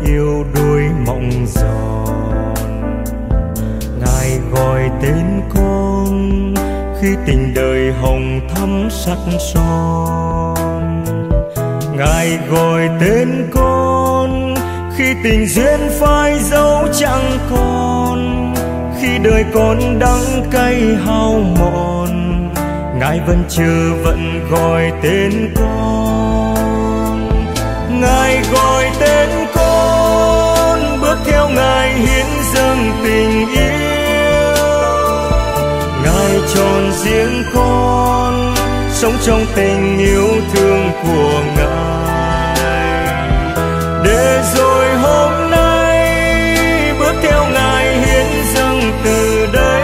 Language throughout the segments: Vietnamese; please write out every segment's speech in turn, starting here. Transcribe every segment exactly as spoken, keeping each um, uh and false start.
yêu đuối mộng giòn. Ngài gọi tên con khi tình đời hồng thắm sắc son. Ngài gọi tên con khi tình duyên phai dấu chẳng còn. Khi đời con đắng cay hao mòn, Ngài vẫn chờ vẫn gọi tên con. Ngài gọi tên con, bước theo Ngài hiến dâng tình yêu. Ngài chọn riêng con, sống trong tình yêu thương của Ngài. Để rồi hôm nay bước theo Ngài hiến dâng từ đây.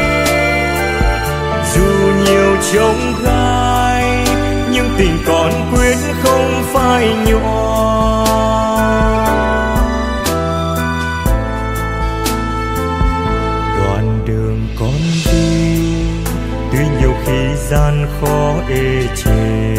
Dù nhiều chông gai, nhưng tình con quyết không phai nhòa. Đoạn đường con đi, tuy nhiều khi gian khó ê chề,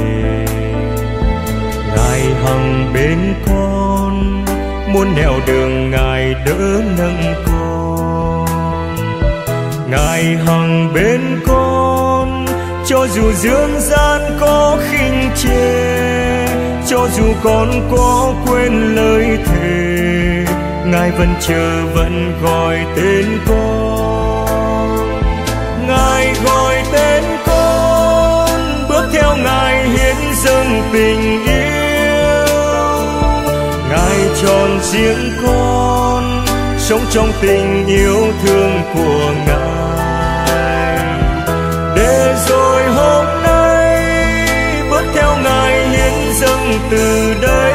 Ngài hằng bên con, muôn nẻo đường Ngài đỡ nâng con. Ngài hằng bên con, cho dù dương gian có khinh chê, cho dù con có quên lời thề, Ngài vẫn chờ vẫn gọi tên con. Ngài gọi tên con, bước theo Ngài hiến dâng tình yêu. Ngài chọn riêng con, sống trong tình yêu thương của Ngài. Để rồi hôm nay bước theo Ngài hiến dâng từ đây.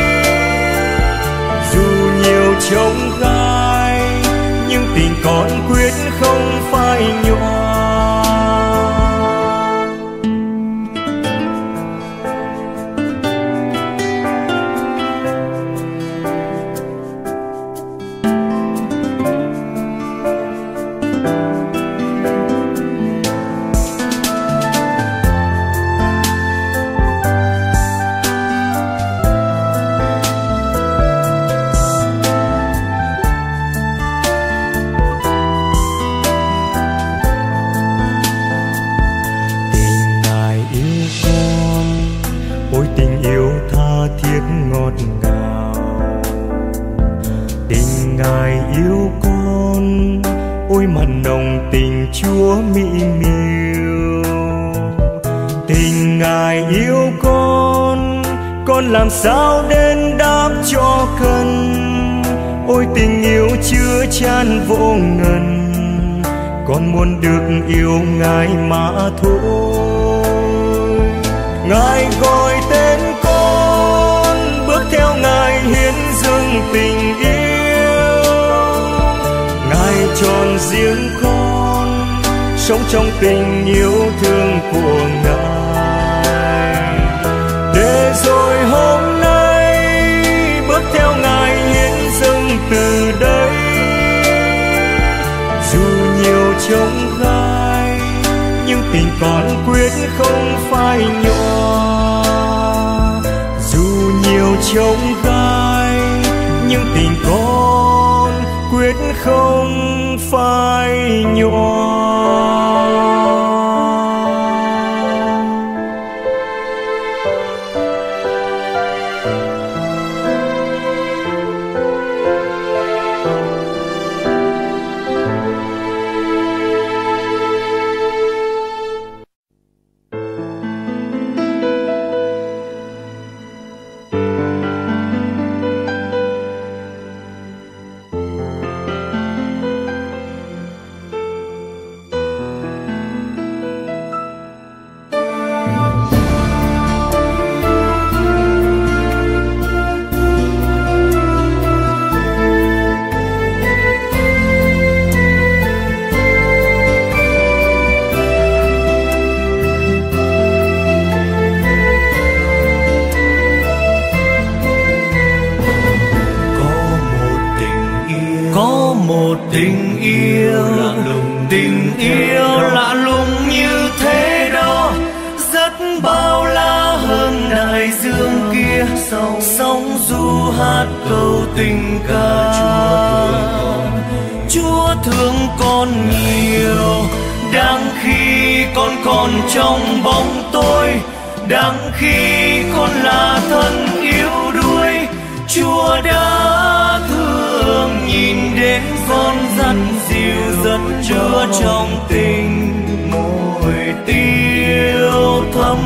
Dù nhiều chông gai, nhưng tình con quyết không phai nhòa. Chúa mỹ miều, tình Ngài yêu con, con làm sao đến đáp cho cần. Ôi tình yêu chưa chan vô ngần, con muốn được yêu Ngài mà thôi. Ngài gọi tên con, bước theo Ngài hiến dâng tình yêu. Ngài chọn riêng con, sống trong tình yêu thương của Ngài. Để rồi hôm nay bước theo Ngài hiến dâng từ đây. Dù nhiều chông gai, nhưng tình con quyết không phai nhòa. Dù nhiều chông gai, nhưng tình con quyết không phai nhòa. Tình yêu lạ lùng, tình yêu lạ lùng như thế đó, rất bao la hơn đại dương kia. sóng du hát câu tình ca. Chúa thương con nhiều, đang khi con còn trong bóng tối, đang khi con là thân yếu đuối. Chúa đã thương nhìn đến con dặn dìu dẫn Chúa trong tình môi tiêu thắm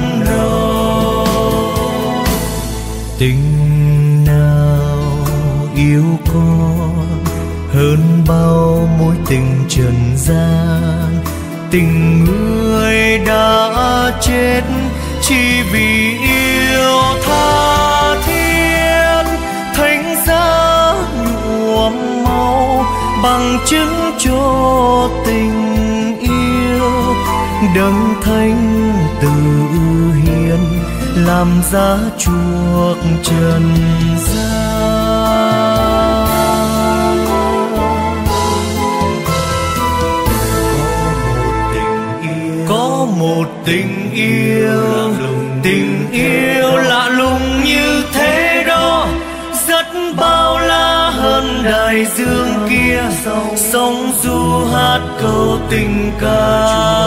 nồng. Tình nào yêu con hơn bao mối tình trần gian, tình người đã chết chỉ vì yêu tha thiết. Thánh giá nhuộm máu bằng chứng cho tình yêu, đấng thánh tự hiến làm giá chuộc trần gian. Có một tình yêu, tình yêu lạ lùng như thế đó, rất bao la hơn đại dương kia. Sóng du hát câu tình ca.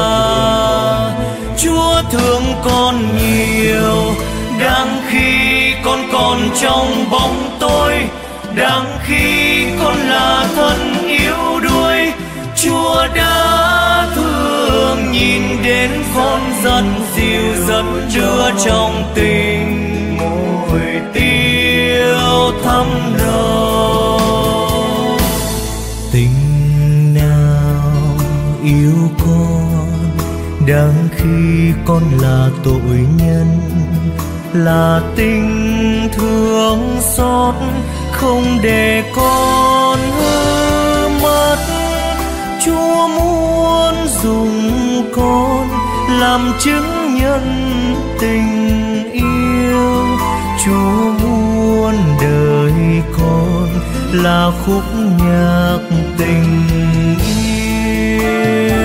Chúa thương con nhiều, đang khi con còn trong bóng tối, đang khi con là thân yếu đuối. Chúa đã thương nhìn đến con dặn dìu dẫn Chúa trong tình môi tiêu thắm nồng. Tình nào yêu con, đang khi con là tội nhân, là tình thương xót không để con hư mất. Chúa muốn dùng con làm chứng nhân tình yêu. Chúa muốn đời con là khúc nhạc tình yêu.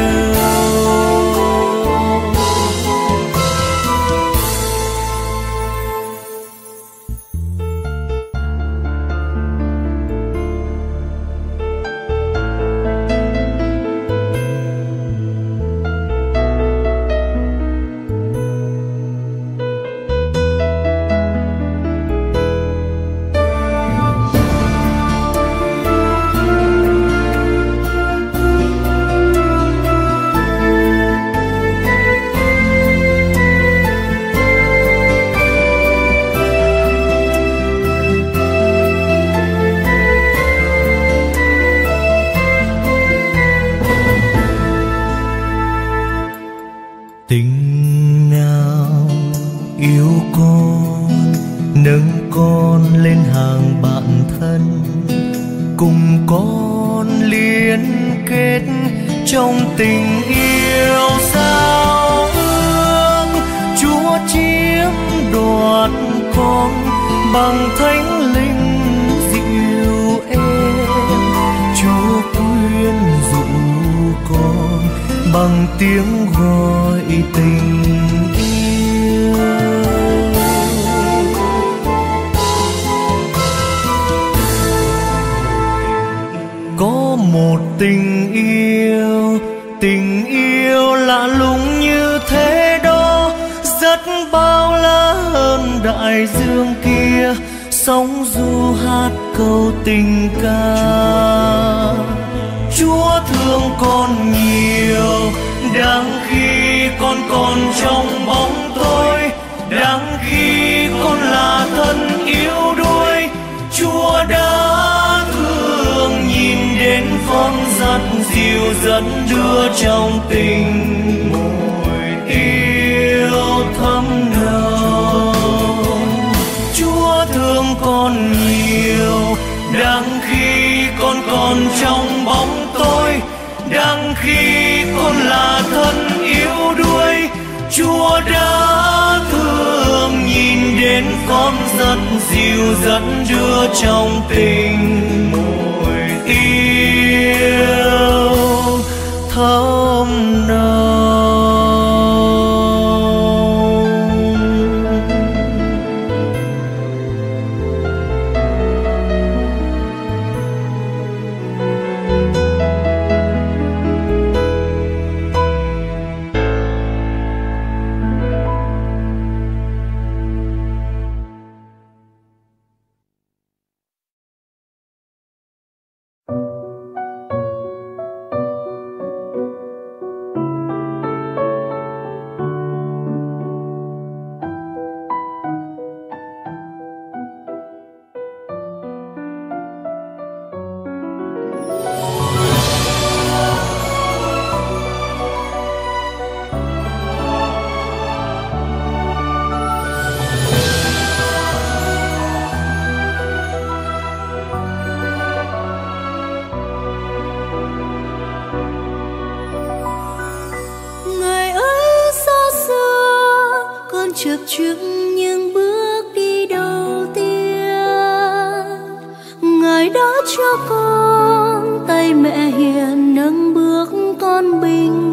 Tình nào yêu con, nâng con lên hàng bạn thân, cùng con liên kết trong tình yêu giao ước. Chúa chiếm đoạt con bằng thánh linh dịu êm. Chúa quyến rũ con bằng tiếng gọi tình yêu. Có một tình yêu, tình yêu lạ lùng như thế đó, rất bao la hơn đại dương kia. Sóng du hát câu tình ca. Chúa thương con nhiều, đang khi con còn trong bóng tối, đang khi con là thân yếu đuối. Chúa đã thương nhìn đến con dặn dìu dẫn đưa trong tình môi yêu thắm nồng. Chúa thương con nhiều, đang khi con còn trong bóng tối, đang khi con là thân yếu đuối. Chúa đã thương nhìn đến con dặn dìu dẫn đưa trong tình môi yêu thắm nồng. Ngày đó cho con tay mẹ hiền nâng bước con bình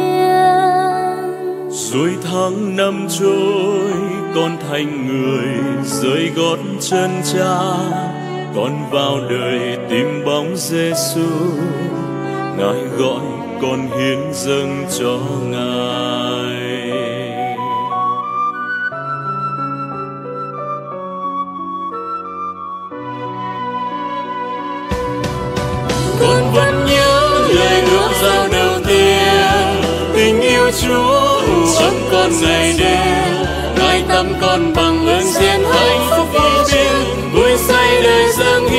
yên. Rồi tháng năm trôi, con thành người dưới gót chân cha. Con vào đời tìm bóng Giêsu, Ngài gọi con hiến dâng cho Ngài. Con vẫn nhớ lời ước giao đầu tiên, tình yêu Chúa trong con ngày đêm. Ngài tâm con bằng ơn duyên hạnh phúc vô biên, vui say đời dâng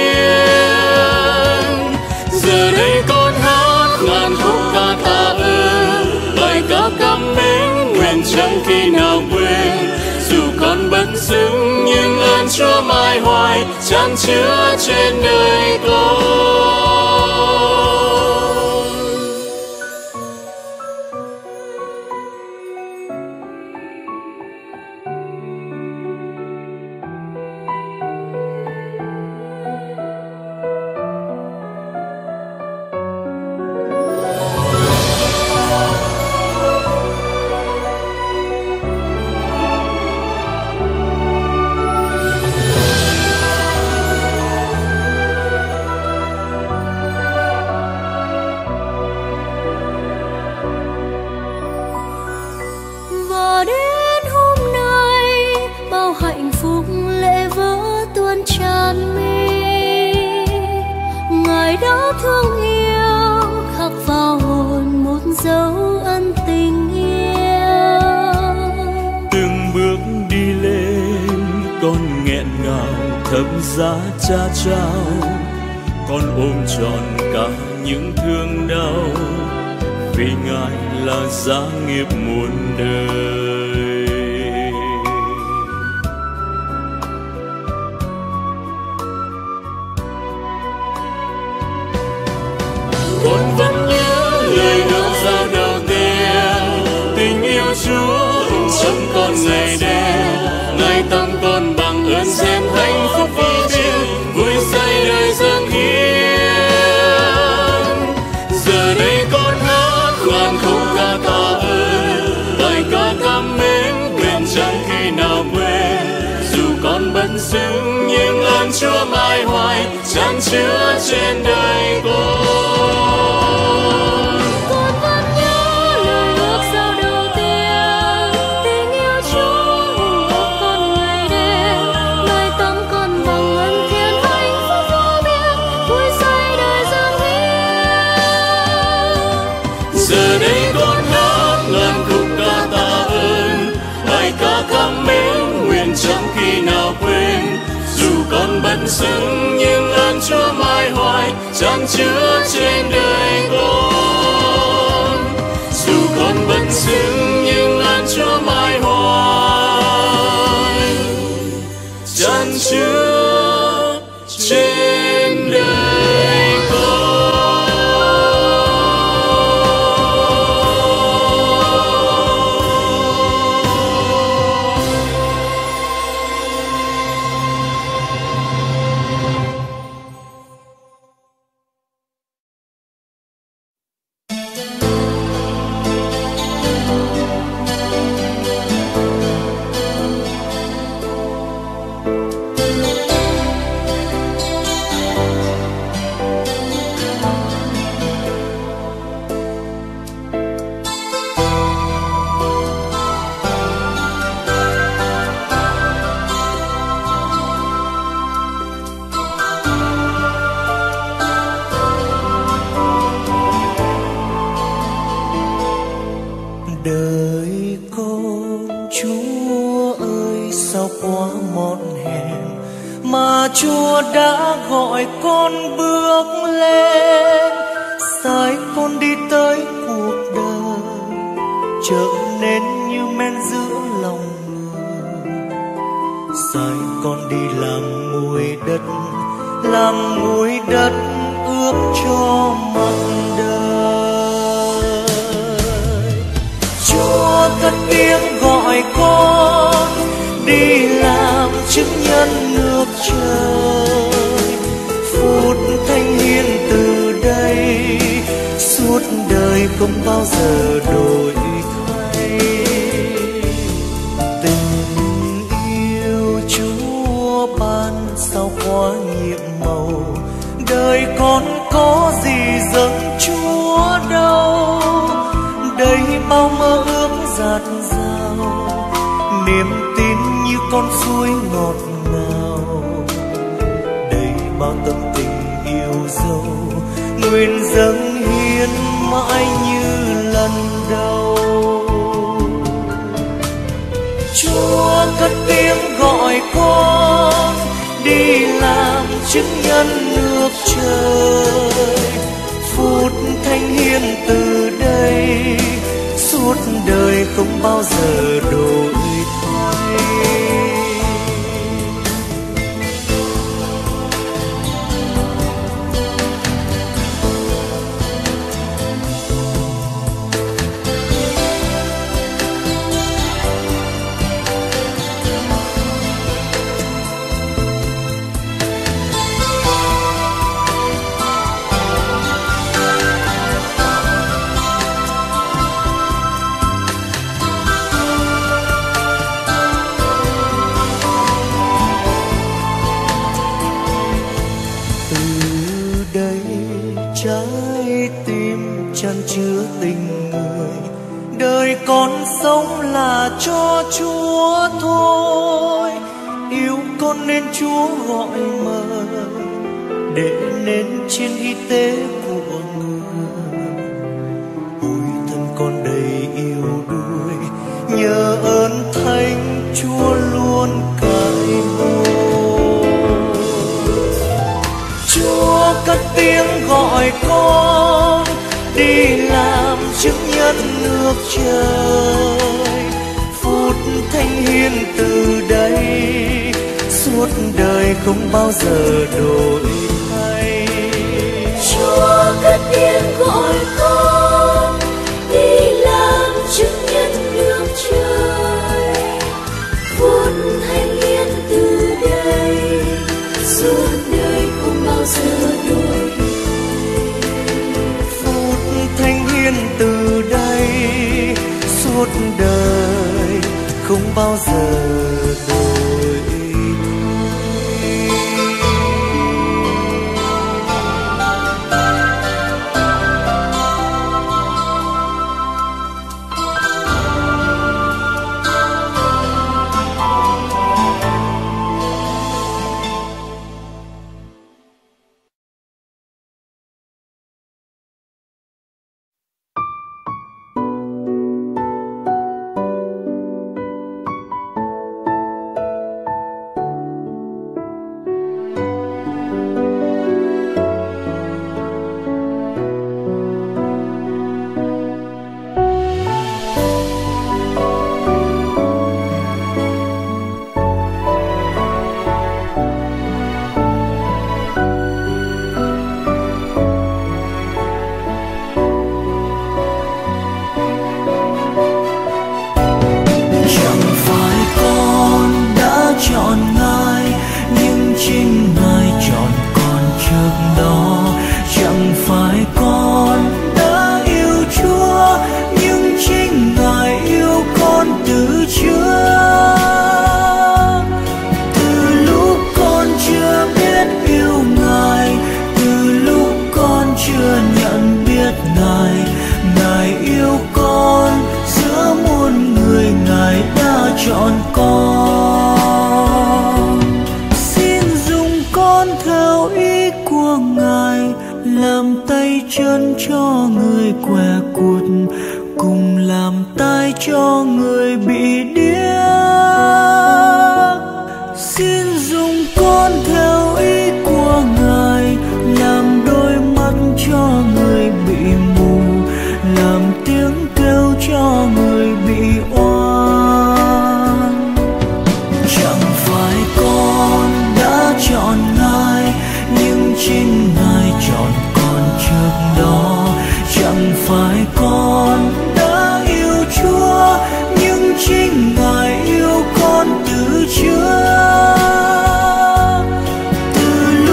hiến. Giờ đây con hát ngàn khúc ca tạ ơn, bài ca cảm mến nguyện chẳng khi nào quên. Dù con bất xứng nhưng ơn Chúa mãi hoài chan chứa trên đời con. Thấm giá cha trao, con ôm trọn cả những thương đau, vì Ngài là giá nghiệp muôn đời. Con vẫn nhớ lời ước giao đầu tiên, tình yêu Chúa trong con ngày đêm. Ngài tâm con bằng ơn duyên hạnh phúc vô biên, vui say đời dâng hiến. Giờ đây con hát ngàn khúc ca tạ ơn, bài ca cảm mến nguyện chẳng khi nào quên. Dù con bất xứng nhưng ơn Chúa mãi hoài chan chứa trên đời con. Chẳng khi nào quên, dù con bất xứng nhưng ơn Chúa mãi hoài chan chứa trên đời con. Dù con bất xứng nhưng ơn Chúa mãi hoài chan chứa trên đời con. Chúa đã gọi con bước lên, sai con đi tới cuộc đời, trở nên như men giữa lòng người. Sai con đi làm muối đất, làm muối đất ướp cho mặt đời. Chúa cất tiếng gọi con đi làm chứng nhân nước trời, không bao giờ đổi thay. Tình yêu Chúa ban sao quá nhiệm màu, đời con có gì dâng Chúa đâu. Đây bao mơ ước dạt dào, niềm tin như con suối ngọt ngào. Đây bao tâm tình yêu dấu, nguyện dâng hiến mãi như lần đầu. Chúa cất tiếng gọi con đi làm chứng nhân nước trời. Phút thánh hiến từ đây suốt đời không bao giờ đổi thay. Trái tim chan chứa tình người, đời con sống là cho Chúa thôi. Yêu con nên Chúa gọi mời, để nên trên y tế của người. Ôi thân con đầy yêu đuối, nhờ ơn Thánh Chúa luôn cải ngôi. Chúa cất tiếng gọi con đi làm chứng nhân nước trời. Phút thánh hiến từ đây suốt đời không bao giờ đổi thay. Chúa cất tiếng gọi con đi làm chứng nhân nước trời. Phút thánh hiến từ đây suốt đời không bao giờ đổi. Phút thánh hiến từ đây suốt đời không bao giờ đổi thay.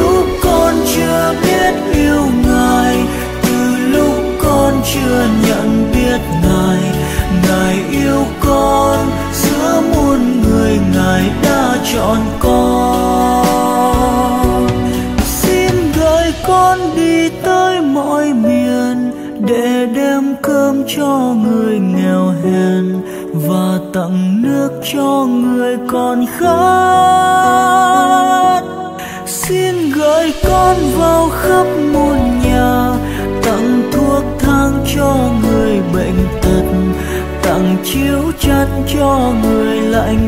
Chưa nhận chọn con. Xin gửi con đi tới mọi miền để đem cơm cho người nghèo hèn và tặng nước cho người còn khát. Xin gửi con vào khắp muôn nhà, tặng thuốc thang cho người bệnh tật, tặng chiếu chăn cho người lạnh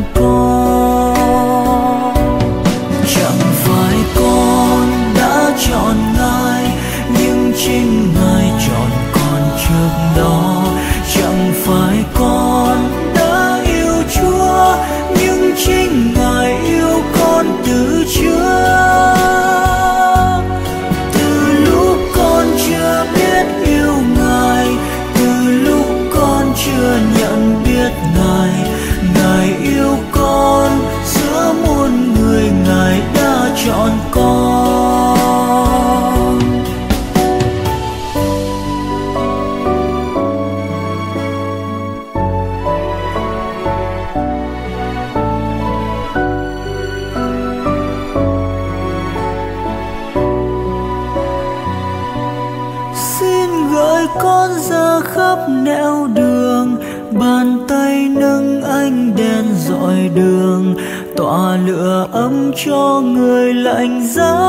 con. Chẳng phải con đã chọn Ngài, nhưng chính Ngài chọn con trước đó. Chẳng phải con đã yêu Chúa, nhưng chính Ngài yêu con từ trước. Từ lúc con chưa biết yêu Ngài, từ lúc con chưa nhận biết Ngài, Ngài yêu con giữa muôn người, Ngài đã chọn con. Xin gửi con ra khắp nẻo đường, bàn tay nâng ánh đèn dọi đường, tỏa lửa ấm cho người lạnh giá.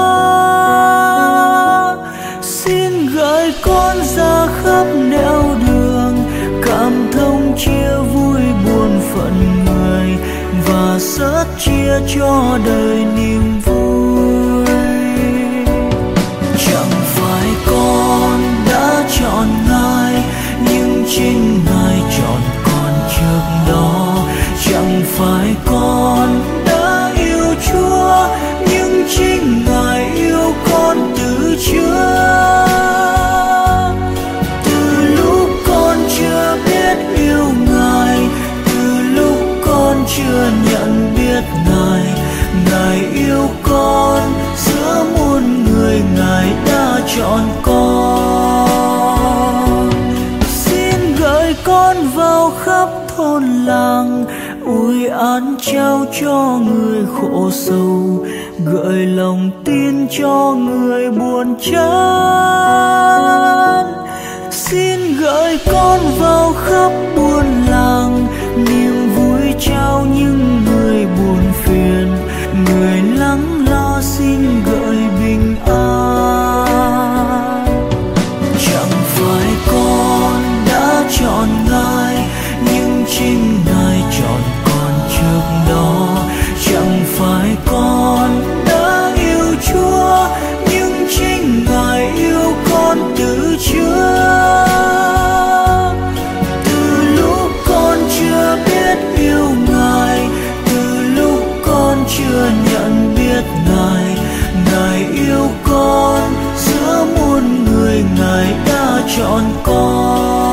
Xin gửi con ra khắp nẻo đường, cảm thông chia vui buồn phận người và sớt chia cho đời niềm vui. Chẳng phải con đã chọn Ngài, nhưng chính Ngài chọn con trước đó. Chẳng phải con đã yêu Chúa, nhưng chính Ngài yêu con từ trước. Từ lúc con chưa biết yêu Ngài, từ lúc con chưa nhận biết Ngài, Ngài yêu con giữa muôn người, Ngài đã chọn con. Xin gửi con vào khắp thôn làng, ủi án trao cho người khổ sầu, gợi lòng tin cho người buồn chán. Xin gửi con vào khắp buôn làng, niềm vui trao những người buồn phiền, người lắng lo xin gợi bình an. Chẳng phải con đã chọn Ngài, nhưng chính Ngài chọn con trước đó. Chẳng phải con đã yêu Chúa, nhưng chính Ngài yêu con từ trước. Từ lúc con chưa biết yêu Ngài, từ lúc con chưa nhận biết Ngài, Ngài yêu con giữa muôn người, Ngài đã chọn con.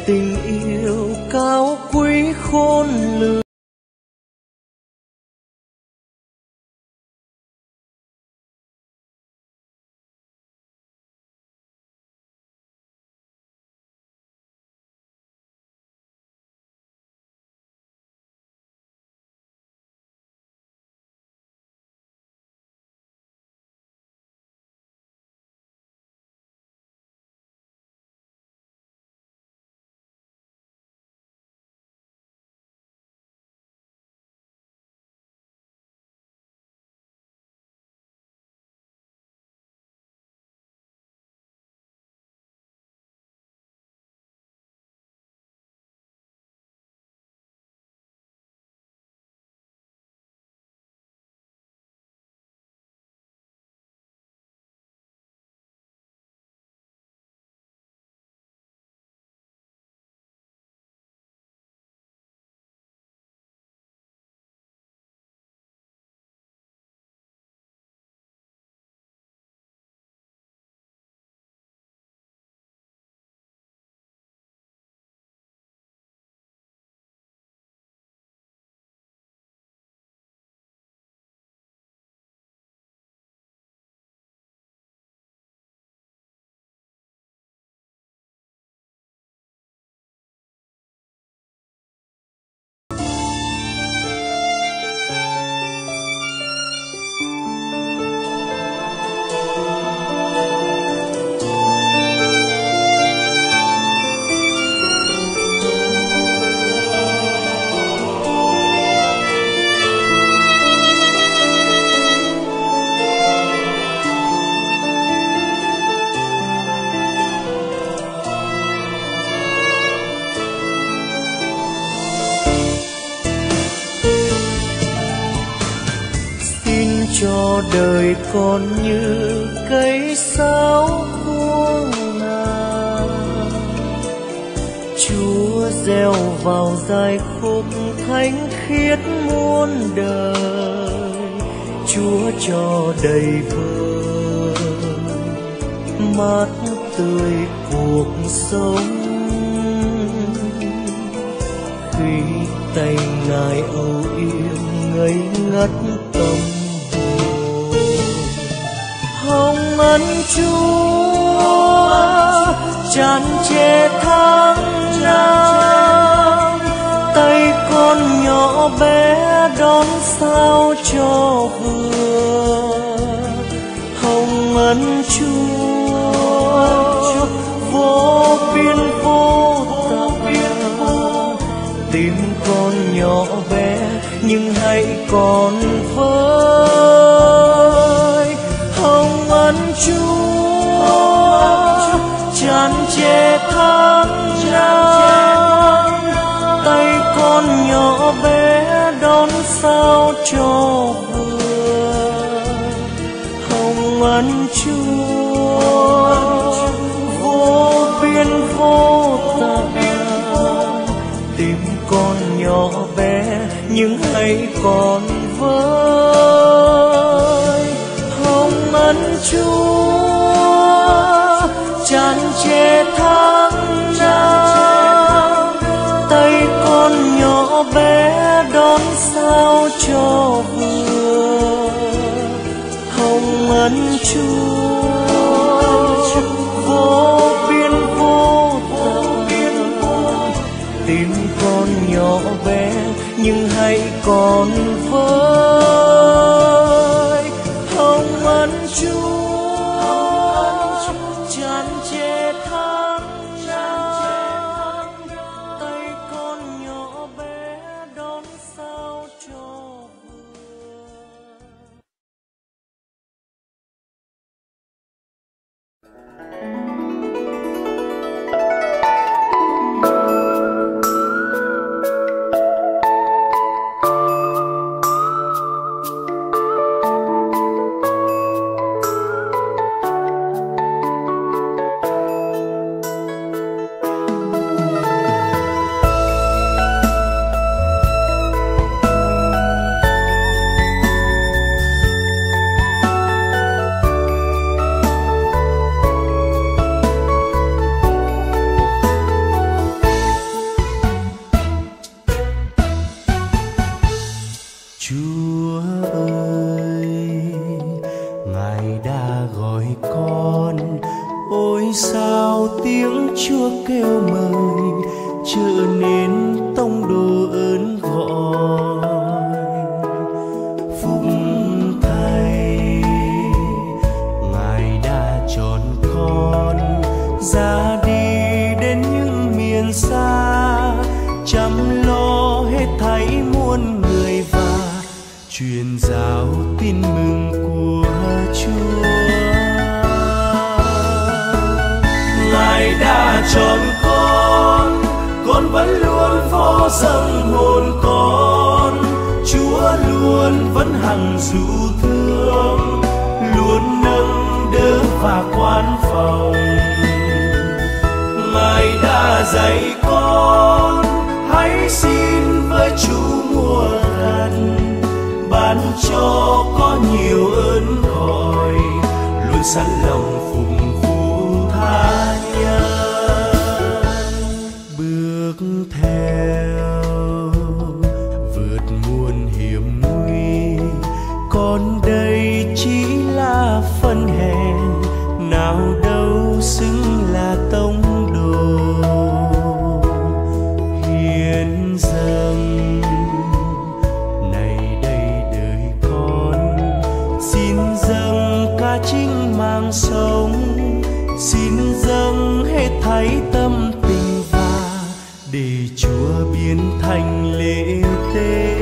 tình yêu cao quý khôn lường. Cho đời con như cây sáo vuông ngàn, Chúa gieo vào giai khúc thánh khiết muôn đời. Chúa cho đầy vơi mát tươi cuộc sống, khi tay Ngài âu yếm ngây ngất tâm. Hồng ân Chúa tràn trề tháng năm, tay con nhỏ bé đón sao cho vừa. Hồng ân Chúa vô biên vô tận, tim con nhỏ bé nhưng hãy còn với. Hồng ân Chúa tràn trề tháng năm, tay con nhỏ bé đón sao cho vừa. Hồng ân Chúa vô biên vô tận, tim con nhỏ bé nhưng hãy còn với. Hồng ân Chúa tràn trề tháng năm, tay con nhỏ bé đón sao cho vừa. Hồng ân Chúa vô biên vô tận, tim con nhỏ bé nhưng hãy còn với. Hồng ân Chúa tràn trề tháng năm, tay con nhỏ bé đón sao cho vừa. Ôi sao tiếng Chúa kêu mời, trở nên tông đồ ơn gọi. Phúc Thầy, Ngài đã chọn con ra đi đến những miền xa, chăm lo hết thảy muôn người và truyền giáo tin mừng của Chúa. Ngài đã chọn con, con vẫn luôn phó dâng hồn con. Chúa luôn vẫn hằng dịu thương, luôn nâng đỡ và quan phòng. Ngài đã dạy con hãy xin với Chúa mùa gần, ban cho có nhiều ơn gọi, luôn sẵn lòng phụng vụ tha nhân. Bước theo vượt muôn hiểm nguy, còn đây chỉ là phần hèn, nào đâu xứng là tông đồ. Hiến dâng này đây đời con, xin dâng cả chính mạng sống, xin dâng hết thảy tâm tình và để Chúa biến thành lễ tế.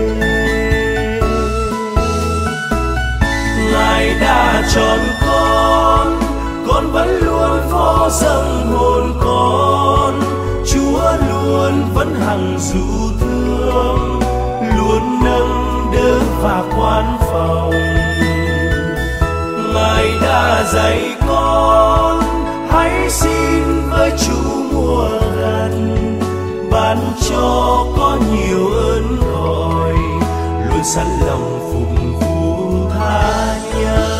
Ngài đã chọn con, con vẫn luôn phó dâng hồn con. Chúa luôn vẫn hằng dịu thương, luôn nâng đỡ và quan phòng. Ngài đã dạy con hãy xin với Chúa mùa gần, ban cho có nhiều ơn gọi, luôn sẵn lòng phụng vụ tha nhân.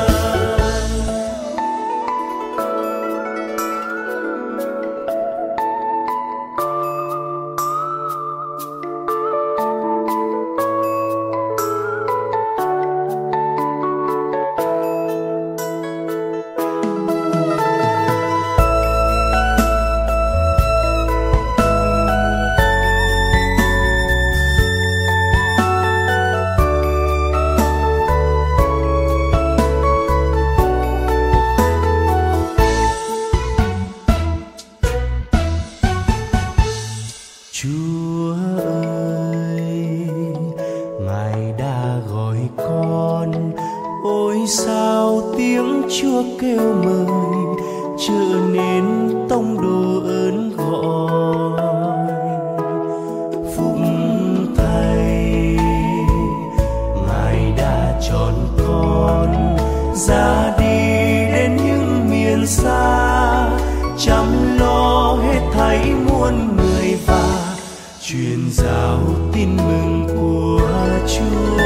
Chúa ơi, Ngài đã gọi con, ôi sao tiếng Chúa kêu mời, trở nên tông đồ ơn gọi. Phúc Thầy, Ngài đã chọn con ra đi đến những miền xa, chăm lo hết thảy muôn người và truyền giáo tin mừng của Chúa.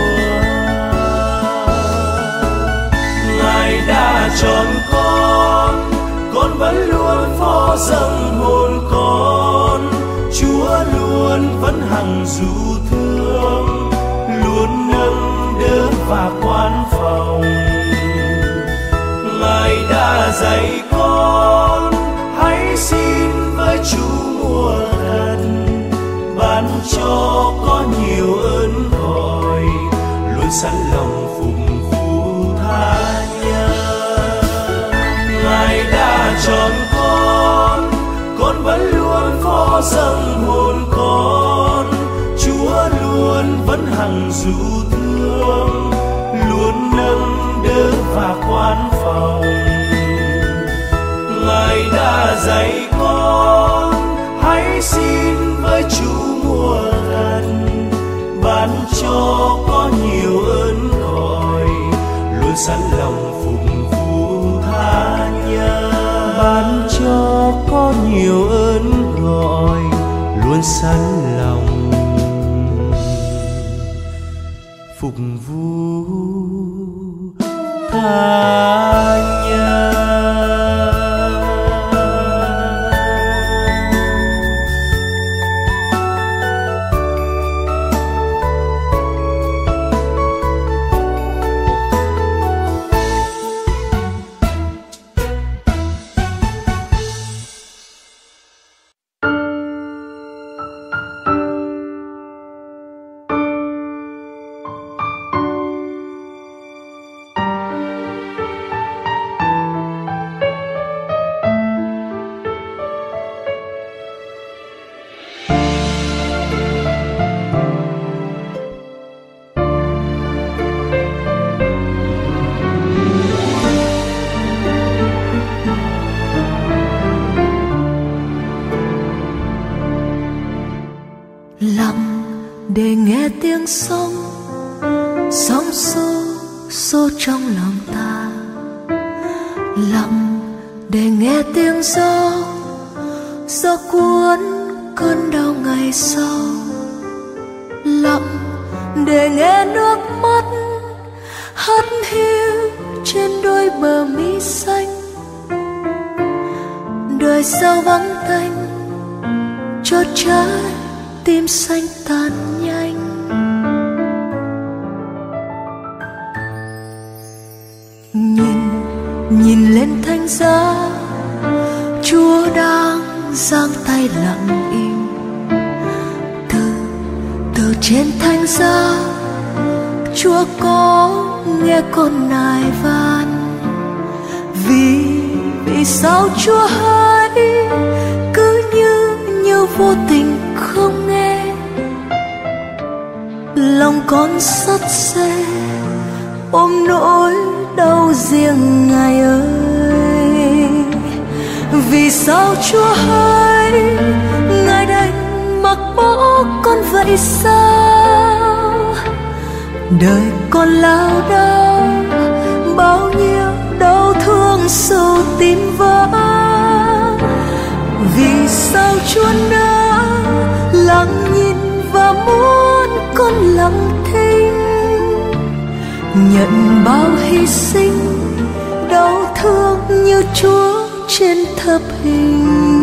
Ngài đã chọn con, con vẫn luôn phó dâng hồn con. Chúa luôn vẫn hằng dịu thương, luôn nâng đỡ và quan phòng. Ngài đã dạy con hãy xin với Chúa mùa gần, ban cho có nhiều ơn gọi, luôn sẵn lòng phụng vụ tha nhân. Ngài đã chọn con, con vẫn luôn phó dâng hồn con. Chúa luôn vẫn hằng dịu thương, luôn nâng đỡ và quan phòng. Ngài đã dạy con hãy xin với Chúa mùa gần, ban cho có nhiều ơn gọi, luôn sẵn lòng phụng vụ tha nhân. Ban cho có nhiều ơn gọi, luôn sẵn lòng phục vụ tha nhân. tiếng sông, sóng xô xô trong lòng ta. Lặng để nghe tiếng gió, gió cuốn cơn đau ngày sau. Lặng để nghe nước mắt hắt hiu trên đôi bờ mi xanh. Đời sao vắng tanh cho trái tim xanh tàn nhanh. Nhìn, nhìn lên thánh giá, Chúa đang giang tay lặng im. Từ, từ trên thánh giá, Chúa có nghe con nài van. Vì, vì sao Chúa hãy cứ như, như vô tình không nghe. Lòng con sắt xe ôm nỗi đau riêng Ngài ơi. Vì sao Chúa hãy Ngài đành mặc bỏ con vậy sao? Đời con lao đao bao nhiêu đau thương sâu tim vỡ. Vì sao Chúa đã lặng nhìn và muốn con lặng thinh, nhận bao hy sinh đau thương như Chúa trên thập hình.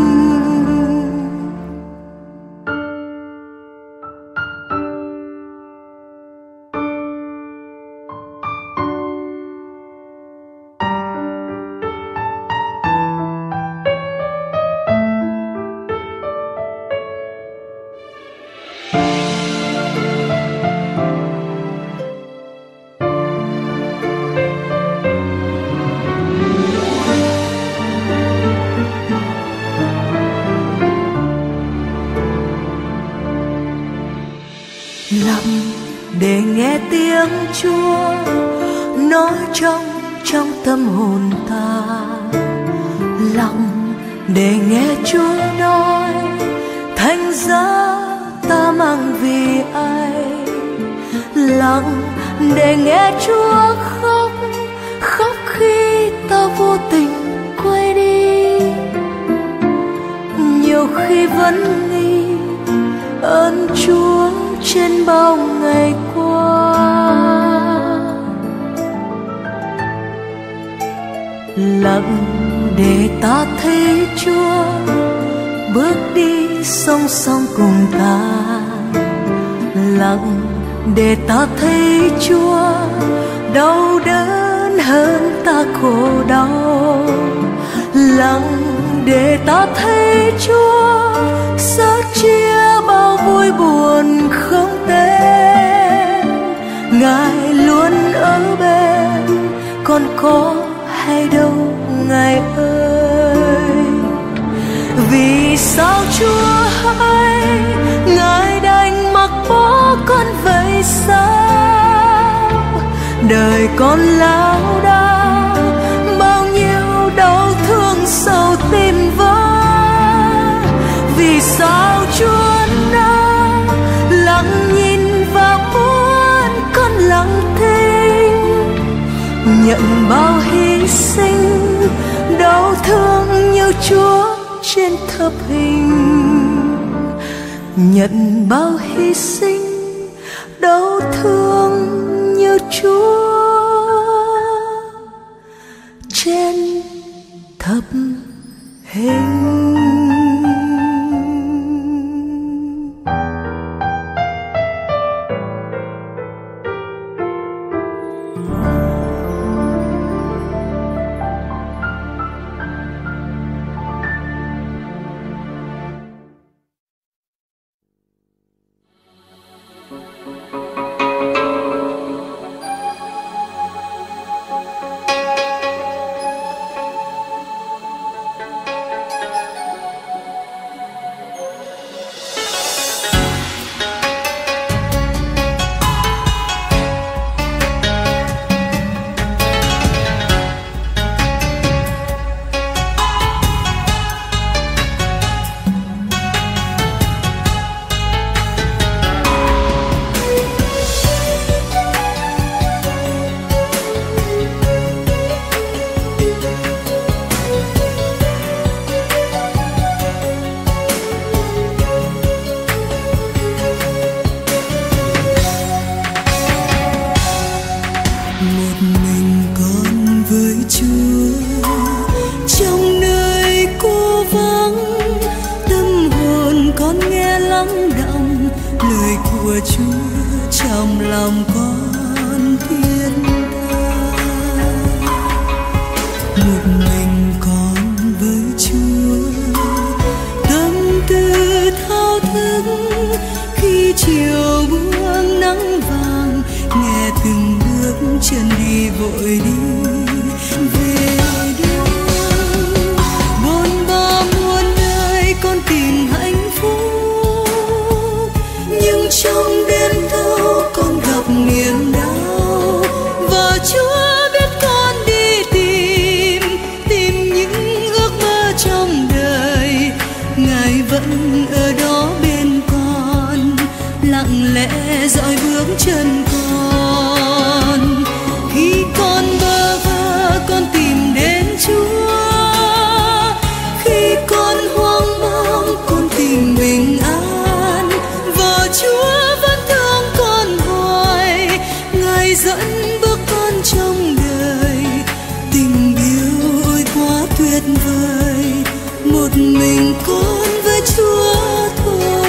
Lặng để nghe tiếng Chúa nói trong trong tâm hồn ta. Lặng để nghe Chúa nói thánh giá ta mang vì ai. Lặng để nghe Chúa khóc, khóc khi ta vô tình quay đi. Nhiều khi vẫn nghĩ ơn Chúa trên bao ngày qua. Lặng để ta thấy Chúa bước đi song song cùng ta. Lặng để ta thấy Chúa đau đớn hơn ta khổ đau. Lặng để ta thấy Chúa sớt chia bao vui buồn không tên. Ngài luôn ở bên, còn có hay đâu Ngài ơi. Vì sao Chúa hãy Ngài đành mặc bỏ con vậy sao? Đời con lao đao bao nhiêu đau thương sâu tim vỡ. Vì sao Chúa đã lặng nhìn và muốn con lặng thinh, nhận bao hy sinh đau thương như Chúa trên thập hình. Nhận bao hy sinh đau thương như Chúa trên thập hình. của Chúa trong lòng con thiên tha. Một mình con với Chúa, tâm tư thao thức khi chiều buông nắng vàng, nghe từng bước chân đi vội đi về đâu. Bôn ba muôn nơi con tìm hạnh phúc, nhưng trong đêm thâu con gặp niềm đau, và Chúa biết con đi tìm tìm những ước mơ trong đời. Ngài vẫn ở đó bên con, lặng lẽ dõi bước chân con. Khi con bơ vơ con tìm đến Chúa, khi con hoang mang con tìm bình an, và Chúa vẫn thương con hoài. Ngài dẫn bước con trong đời, tình yêu ôi quá tuyệt vời. Một mình con với Chúa thôi.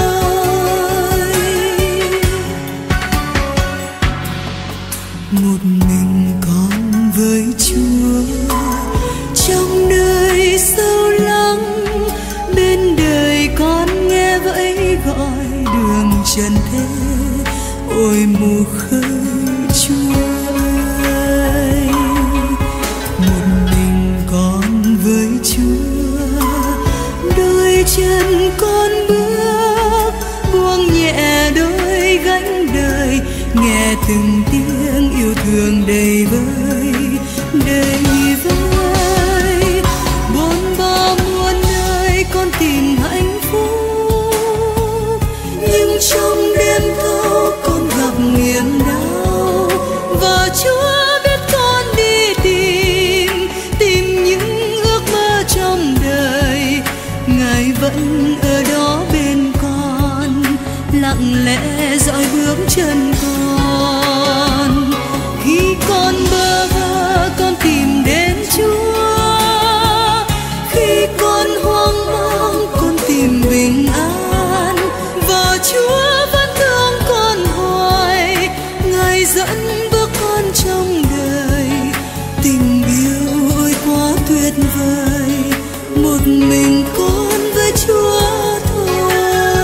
Một mình con với Chúa trong nơi sâu lắng, bên đời con nghe vẫy gọi đường trần thế. Ôi mù khơi Chúa ơi, một mình con với Chúa, đôi chân con bước buông nhẹ đôi gánh đời, nghe từng tiếng yêu thương đầy vơi đầy vơi. Bôn ba muôn nơi con tìm hạnh phúc, nhưng trong đêm thâu con gặp niềm đau, và Chúa biết con đi tìm tìm những ước mơ trong đời. Ngài vẫn ở đó bên con, lặng lẽ dõi bước chân con. Khi con bơ vơ con tìm đến Chúa, khi con hoang mang con tìm bình an, và Chúa vẫn thương con hoài. Ngài dẫn bước con trong đời, tình yêu ôi quá tuyệt vời. Một mình con với Chúa thôi.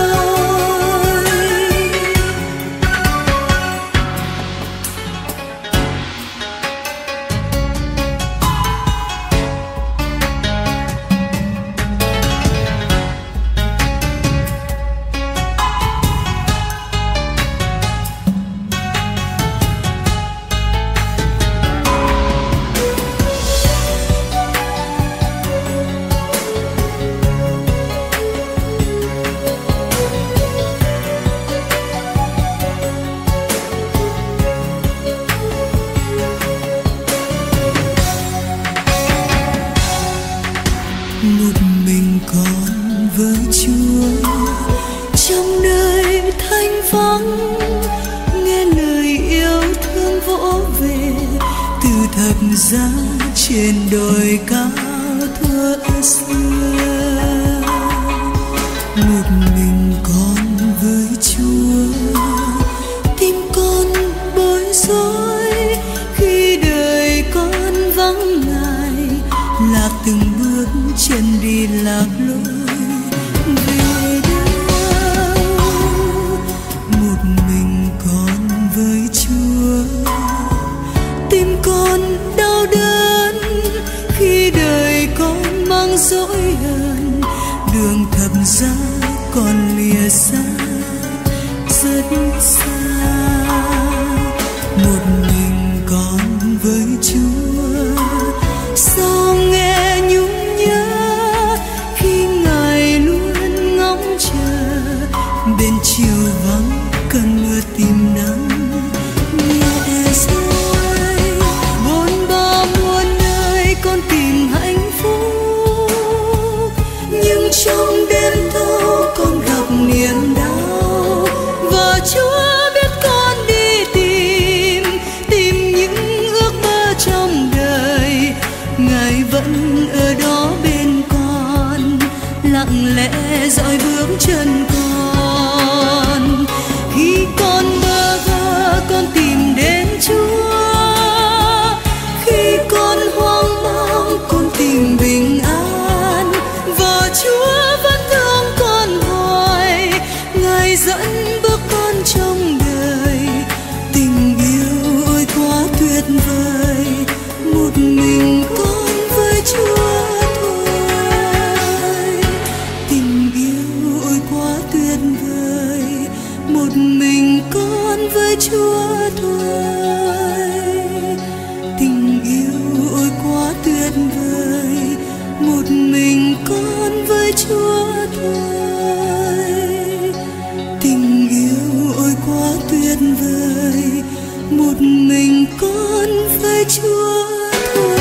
Một mình con với Chúa trong nơi thanh vắng, nghe lời yêu thương vỗ về từ thập giá trên đồi cao thuở xưa. Một mình con với Chúa, tim con bối rối khi đời con vắng Ngài, lạc từng bước chân đi lạc lối về đâu. Một mình con với Chúa, tim con đau đớn khi đời con mang dỗi hờn, đường thập giá còn lìa xa rất xa. Một mình con với Chúa, sao nghe nhung nhớ khi Ngài luôn ngóng chờ, bên chiều vắng cơn mưa tìm nắng nhẹ rơi. Bôn ba muôn nơi con tìm hạnh phúc, nhưng trong đêm thâu con gặp niềm đau, và Chúa biết con đi tìm tìm những ước mơ trong đời. Ngài vẫn ở đó bên con, lặng lẽ dõi bước chân con. Khi mình con với Chúa thôi. Tình yêu ôi quá tuyệt vời, một mình con với Chúa thôi.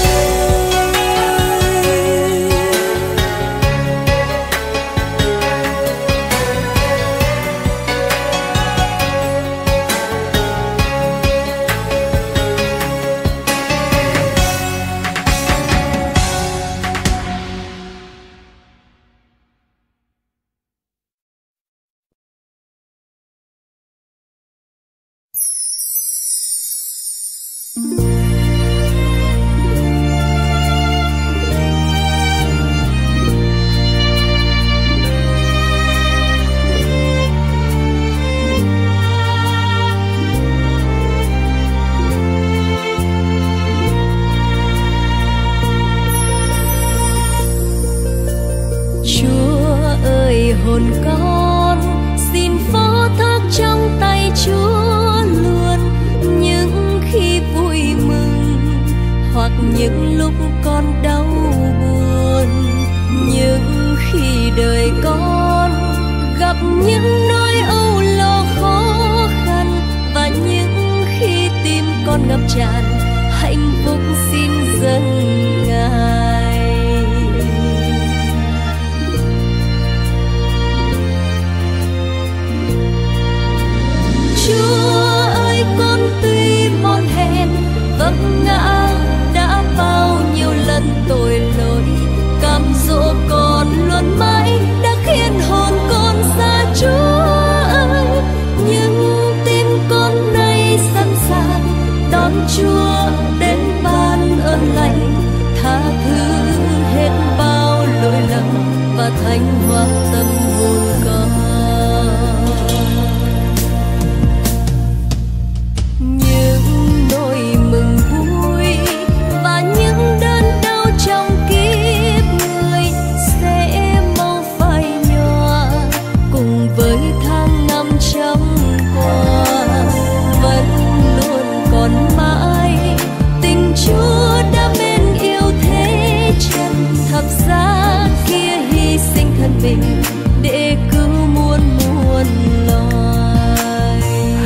Những lúc con đau buồn, những khi đời con gặp những nỗi âu lo khó khăn, và những khi tim con ngập tràn hạnh phúc xin dâng Ngài. Chúa ơi, con tuy mòn hèn vấp ngã đã bao nhiêu lần tội lỗi, cám dỗ con luôn mãi đã khiến hồn con xa Chúa ơi. Nhưng tim con nay sẵn sàng đón Chúa đến ban ơn lành, tha thứ hết bao lỗi lầm và thanh hóa tâm hồn con. Những nỗi mừng vui và những đớn đau trong kiếp người sẽ mau phai nhòa cùng với tháng năm trong qua. Vẫn luôn còn mãi tình Chúa đã bên yêu thế trần, thập giá kia hy sinh thân mình để cứu muôn muôn loài.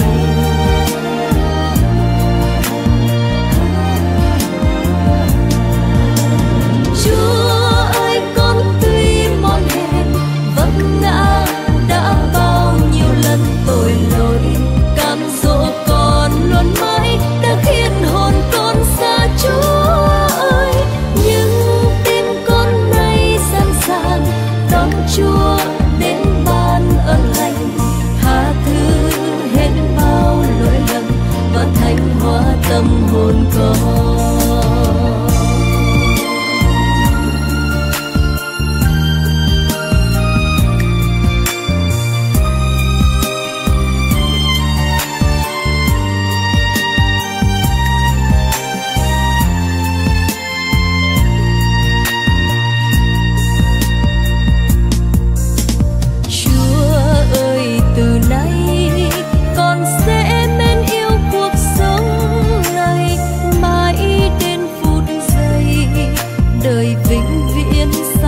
Chúa ơi, con tuy mòn hèn vấp ngã đã bao nhiêu lần tội lỗi, cám dỗ con luôn mãi đã khiến hồn con xa Chúa ơi. Nhưng tim con nay sẵn sàng đón Chúa đến ban ơn lành, tha thứ hết bao lỗi lầm và thanh hóa tâm hồn con. Đời vĩnh viễn